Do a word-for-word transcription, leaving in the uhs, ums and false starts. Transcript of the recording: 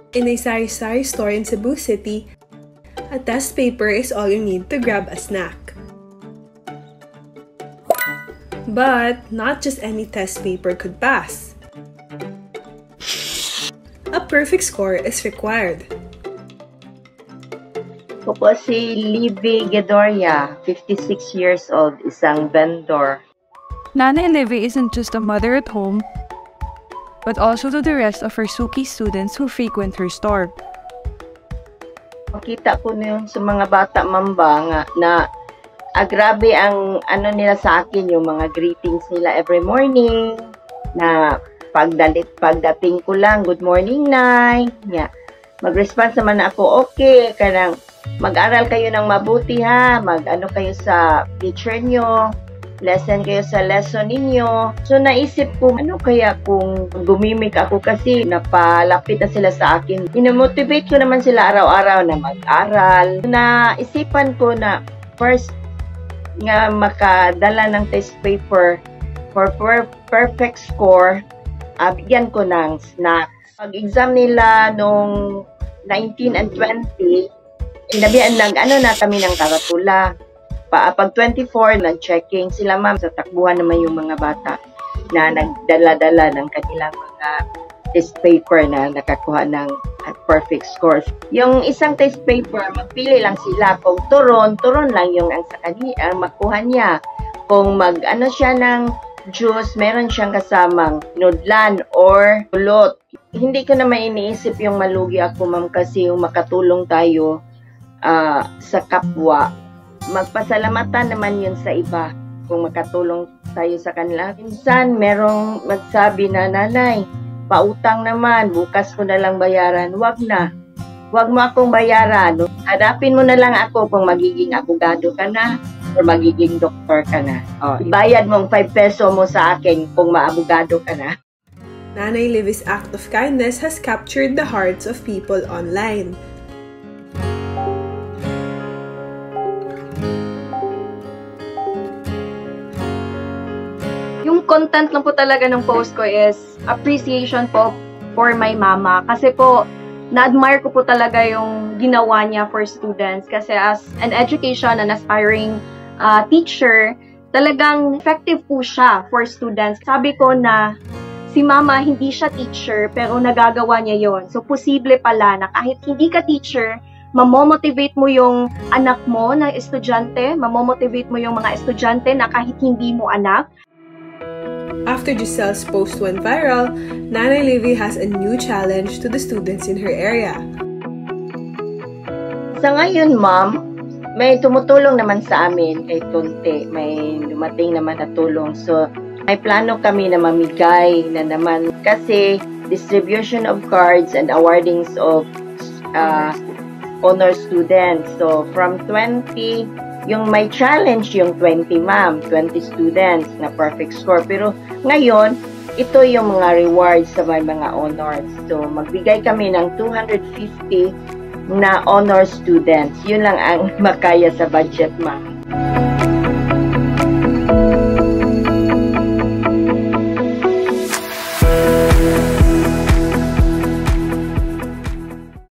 In a sari-sari store in Cebu City, a test paper is all you need to grab a snack. But not just any test paper could pass. A perfect score is required. Ako po si Livy Gedoria, fifty-six years old, isang vendor. Nanay Livy isn't just a mother at home, but also to the rest of her Suki students who frequent her store. Makita ko na yung sa mga bata mamba nga na ah, grabe ang ano nila sa akin, yung mga greetings nila every morning, na pagdalit, pagdating ko lang, good morning, Nay. Yeah. Mag-response naman na ako, okay, kanang mag-aral kayo ng mabuti ha, mag-ano kayo sa teacher nyo, lesson kayo sa lesson ninyo. So, naisip ko, ano kaya kung gumimik ako kasi napalapit na sila sa akin. Inomotivate ko naman sila araw-araw na mag-aral. Naisipan ko na first nga makadala ng test paper for per perfect score, uh, bigyan ko ng snacks. Pag-exam nila nung nineteen and twenty, inabihan nag ano na kami ng karatula. Pa, pag twenty-four, nag-checking sila, ma'am, sa takbuhan naman yung mga bata na nagdala-dala ng kanilang mga test paper na nakakuha ng uh, perfect scores. Yung isang test paper, magpili lang sila. Kung turon, turon lang yung ang sa kanya, ang makuha niya. Kung mag-ano siya ng juice, meron siyang kasamang nudlan or pulot. Hindi ko naman iniisip yung malugi ako, ma'am, kasi yung makatulong tayo uh, sa kapwa. Magpasalamatan naman yun sa iba kung makatulong tayo sa kanila. Minsan, merong magsabi na, nanay, pautang naman, bukas ko na lang bayaran. Wag na. Wag mo akong bayaran. Hadapin mo na lang ako kung magiging abogado ka na or magiging doktor ka na. O, ibayad mong five peso mo sa akin kung maabogado ka na. Nanay Livy's act of kindness has captured the hearts of people online. Yung content lang po talaga ng post ko is appreciation po for my mama. Kasi po, na-admire ko po talaga yung ginawa niya for students. Kasi as an education and aspiring uh, teacher, talagang effective po siya for students. Sabi ko na si mama hindi siya teacher, pero nagagawa niya yon. So, posible pala na kahit hindi ka teacher, mamomotivate mo yung anak mo na estudyante, mamomotivate mo yung mga estudyante na kahit hindi mo anak. After Giselle's post went viral, Nanay Livy has a new challenge to the students in her area. Sa ngayon, ma'am, may tumutulong naman sa amin kay Tunte. May dumating naman na tulong. So, may plano kami na mamigay na naman kasi distribution of cards and awardings of uh, honor students. So, from twenty, yung may challenge yung twenty, ma'am, twenty students na perfect score. Pero ngayon, ito yung mga rewards sa may mga honors. So, magbigay kami ng two hundred fifty na honor students. Yun lang ang makaya sa budget, ma'am.